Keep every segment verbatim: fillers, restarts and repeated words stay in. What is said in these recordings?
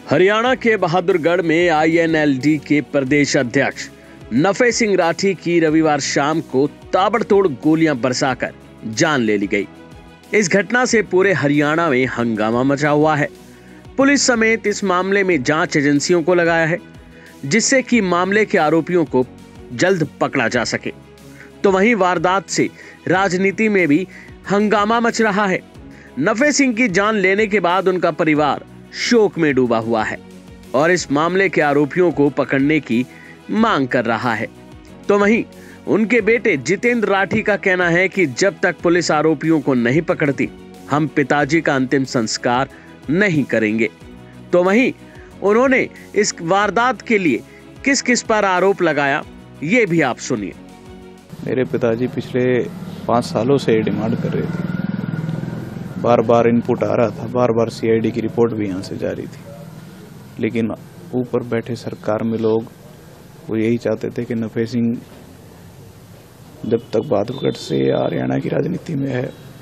हरियाणा के बहादुरगढ़ में I N L D के प्रदेश अध्यक्ष नफे सिंह राठी की रविवार शाम को ताबड़तोड़ गोलियां बरसाकर जान ले ली गई। इस घटना से पूरे हरियाणा में हंगामा मचा हुआ है। पुलिस समेत इस मामले में जांच एजेंसियों को लगाया है, जिससे कि मामले के आरोपियों को जल्द पकड़ा जा सके। तो वहीं वारदात से राजनीति में भी हंगामा मच रहा है। नफे सिंह की जान लेने के बाद उनका परिवार शोक में डूबा हुआ है और इस मामले के आरोपियों को पकड़ने की मांग कर रहा है। तो वहीं उनके बेटे जितेंद्र राठी का कहना है कि जब तक पुलिस आरोपियों को नहीं पकड़ती, हम पिताजी का अंतिम संस्कार नहीं करेंगे। तो वहीं उन्होंने इस वारदात के लिए किस किस पर आरोप लगाया, ये भी आप सुनिए। मेरे पिताजी पिछले पाँच सालों से डिमांड कर रहे थे, बार बार इनपुट आ रहा था, बार बार सी आई डी की रिपोर्ट भी यहाँ से जा रही थी, लेकिन ऊपर बैठे सरकार में लोग वो यही चाहते थे कि नफे सिंह जब तक बहादुरगढ़ से हरियाणा की राजनीति में है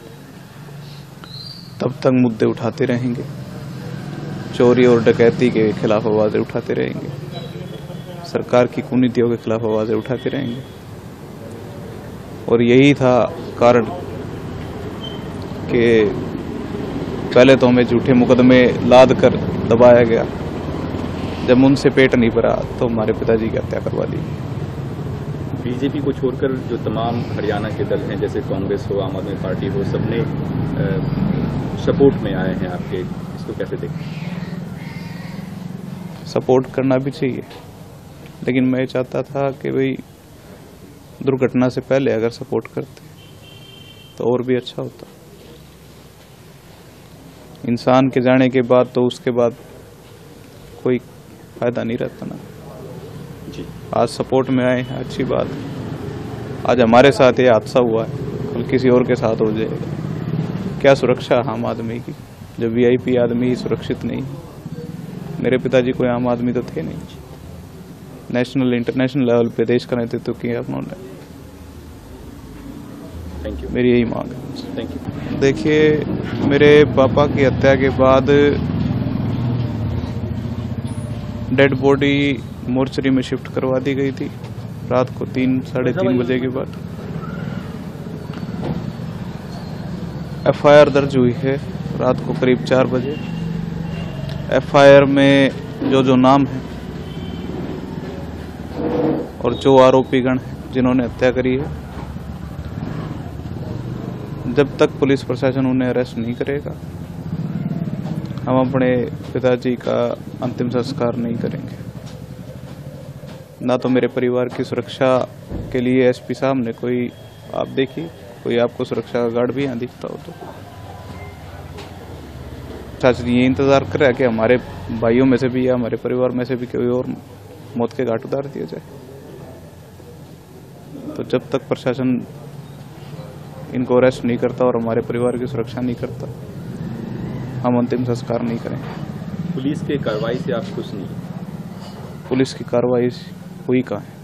तब तक मुद्दे उठाते रहेंगे, चोरी और डकैती के खिलाफ आवाजें उठाते रहेंगे, सरकार की कुनीतियों के खिलाफ आवाजें उठाते रहेंगे। और यही था कारण कि पहले तो हमें झूठे मुकदमे लाद कर दबाया गया, जब उनसे पेट नहीं भरा तो हमारे पिताजी की हत्या करवा दी। बीजेपी को छोड़कर जो तमाम हरियाणा के दल हैं, जैसे कांग्रेस हो, आम आदमी पार्टी हो, सबने सपोर्ट में आए हैं आपके, इसको कैसे देखते हैं? सपोर्ट करना भी चाहिए, लेकिन मैं चाहता था कि भाई दुर्घटना से पहले अगर सपोर्ट करते तो और भी अच्छा होता। इंसान के जाने के बाद तो उसके बाद कोई फायदा नहीं रहता ना जी। आज सपोर्ट में आए हैं, अच्छी बात है। आज हमारे साथ ये हादसा हुआ है, कल किसी और के साथ हो जाएगा। क्या सुरक्षा आम आदमी की, जब वी आई पी आदमी सुरक्षित नहीं। मेरे पिताजी कोई आम आदमी तो थे नहीं, नेशनल इंटरनेशनल लेवल पे देश का नेतृत्व किया उन्होंने। Thank you. मेरी यही मांग है। Thank you. देखिए, मेरे पापा की हत्या के बाद डेड बॉडी मोर्चरी में शिफ्ट करवा दी गई थी रात को तीन साढ़े तीन बजे के बाद। एफ आई आर दर्ज हुई है रात को करीब चार बजे। एफ आई आर में जो जो नाम है और जो आरोपीगण हैं जिन्होंने हत्या करी है, जब तक पुलिस प्रशासन उन्हें अरेस्ट नहीं करेगा, हम अपने पिताजी का अंतिम संस्कार नहीं करेंगे। ना तो मेरे परिवार की सुरक्षा के लिए एस पी साहब ने कोई, आप देखिए, कोई आपको सुरक्षा का गार्ड भी यहाँ दिखता हो तो शासन ये इंतजार कर रहा है कि हमारे भाइयों में से भी या हमारे परिवार में से भी कोई और मौत के घाट उतार दिया जाए। तो जब तक प्रशासन इनको अरेस्ट नहीं करता और हमारे परिवार की सुरक्षा नहीं करता, हम अंतिम संस्कार नहीं करेंगे। पुलिस के कार्रवाई से आप खुश नहीं? पुलिस की कार्रवाई हुई कहाँ है?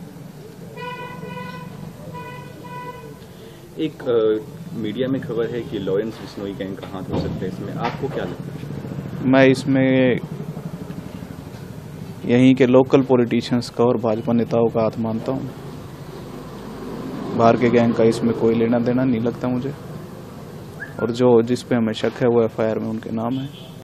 एक आ, मीडिया में खबर है कि लॉरेंस बिश्नोई गैंग का हाथ हो सकता है इसमें, आपको क्या लगता है? मैं इसमें यहीं के लोकल पॉलिटिशियंस का और भाजपा नेताओं का हाथ मानता हूँ। बाहर के गैंग का इसमें कोई लेना देना नहीं लगता मुझे, और जो जिस पे हमें शक है वो एफ आई आर में उनके नाम है।